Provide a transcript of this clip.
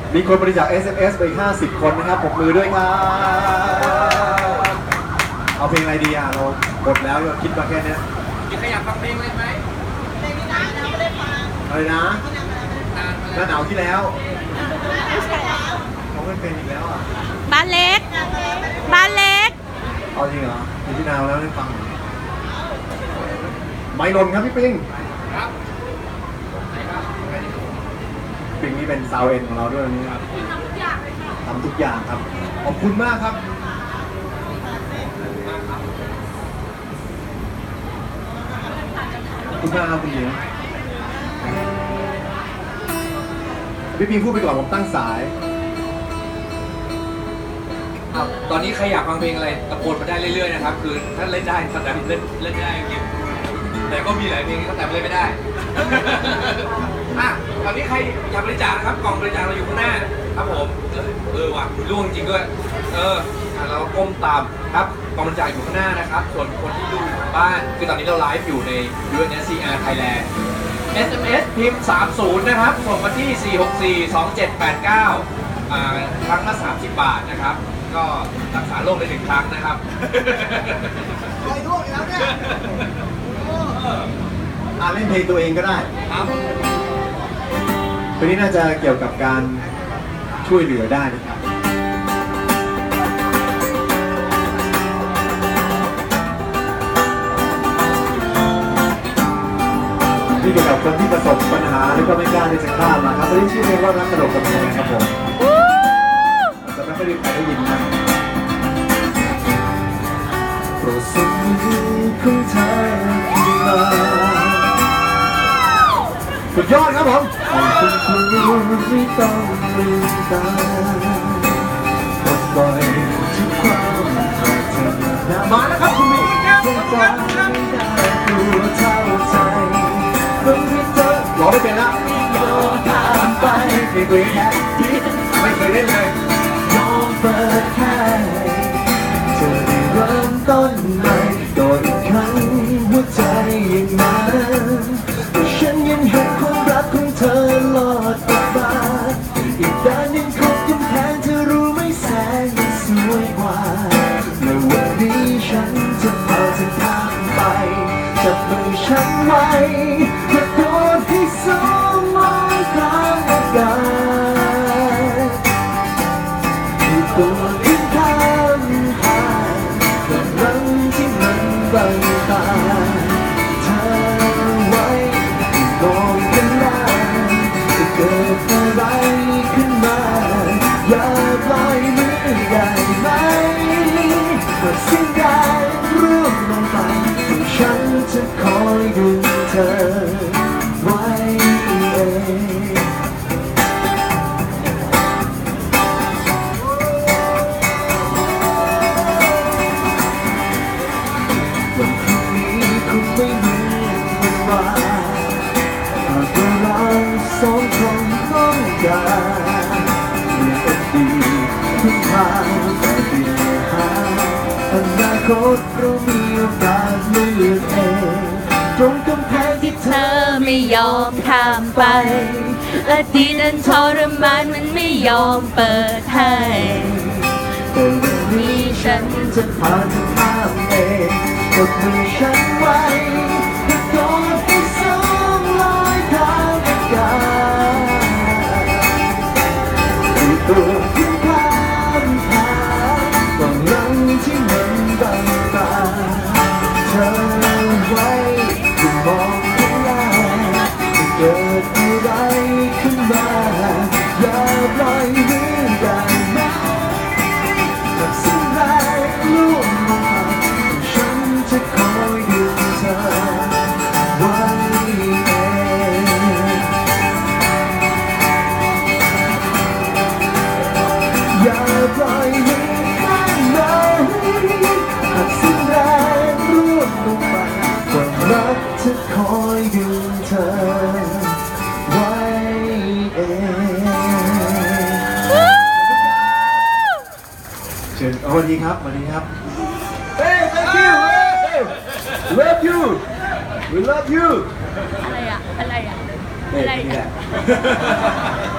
มีคนบริจาค SMS ไป50 คนนะครับปรบมือด้วยครับเอาเพลงอะไรดีอ่ะเรากดแล้วคิดมาแค่นี้มีใครอยากฟังเพลงเลยไหมเพลงนี้นานแล้วไม่ได้ฟังอะไรนะหน้าหนาวที่แล้วไม่ใช่แล้วเขาไม่เป็นอีกแล้วอ่ะบ้านเล็กบ้านเล็กเอาจริงเหรอมีที่นาวแล้วได้ฟังไมค์นนท์ครับพี่ปิงครับปิงนี่เป็นซาวเอ็นของเราด้วยวันนี้ครับทำทุกอย่างครับขอบคุณมากครับขอบคุณมากครับคุณหญิงพี่ปิงพูดไปก่อนผมตั้งสายตอนนี้ใครอยากฟังเพลงอะไรตะโกนมาได้เรื่อยๆนะครับคือถ้าเล่นได้สแตมป์เล่นได้จริงแต่ก็มีหลายเพลงที่สแตมป์เล่นไม่ได้ตอนนี้ใครอยากบริจาคนะครับกล่องบริจาคเราอยู่ข้างหน้าครับผมว่ะล่วงจริงด้วยเราก้มตามครับกล่องบริจาคอยู่ข้างหน้านะครับส่วนคนที่ดูบ้านคือตอนนี้เราไลฟ์อยู่ใน UNSCR Thailand SMS พิมพ์30นะครับส่งมาที่4642789ครั้งละ30 บาทนะครับก็รักษาโรคได้1 ครั้งนะครับคอยร่วงอีกแล้วเนี่ยเล่นเพลงตัวเองก็ได้ครับเพลงนี้น่าจะเกี่ยวกับการช่วยเหลือได้นะครับที่เกี่ยวกับคนที่ประสบปัญหาแล้วก็ไม่กล้าที่จะข้ามมาครับเพลงชื่อเพลงว่ารักกระโดดกำแพงครับผมจะไม่ค่อยได้ใครได้ยินนะโปรดส่งมือของเธอขึ้นมาสุดยอดครับผมให้คุณครูไม่ต้องลืมตาปลดปล่อยทุกความปรารถนามาแล้วครับคุณมีจงจำไม่ได้กลัวเท่าใจต้องให้เธอร้องไม่เป็นละยอมผ่านไปไม่เคยแค่ไม่เคยเล่นเลยยอมเปิดแค่จะได้เริ่มต้นใหม่ก่อนอีกครั้งหัวใจยังนั้นฉันยังเห็นความรักของเธอลอดออกมาอีกด้านหนึ่งของกำแพงเธอรู้ไหมแสงมันสวยกว่าและวันนี้ฉันจะพาเธอข้ามไปจับมือฉันไว้กระโดดให้สูงลอยกลางอากาศที่ตัวขึ้นข้ามผ่านกำลังที่มันบังตาเธอไว้มองกันหน้าจะเกิดอะไรขึ้นมาอย่าปล่อยมือได้ไหมเมื่อสิ่งใดร่วงลงไปฉันจะคอยดึงเธอไว้เองวันพรุ่งนี้คงไม่เหมือนวันวานหากเราสองคนต้องการเรื่องอดีตทุกทางแต่เพียงหาอนาคตเรามีโอกาสเลือกเองตรงกำแพงที่เธเธออไม่ยอมข้ามไปอดีตนั้นทรมานมันไม่ยอมเปิดให้แต่วันนี้ฉันจะพาเธอข้ามเองกดมือฉันไว้กระโดดให้สูงลอยทางอากาศให้ตัวขึ้นข้ามผ่านความหลังที่มันบังตาเธอไว้คุณมองข้างหน้าจะเกิดอะไรขึ้นมาอย่าปล่อยมือได้ไหมสิ่งใดล่วงลงมาฉันจะคอยดูเธอไว้เองอย่าปล่อยมือได้ไหมหากสิ่งใดล่วงลงมาความรักจะคอยดูเธอไว้เองเชิญสวัสดีครับสวัสดีครับ Hey thank you hey love you we love you อะไรอะนี่แหละ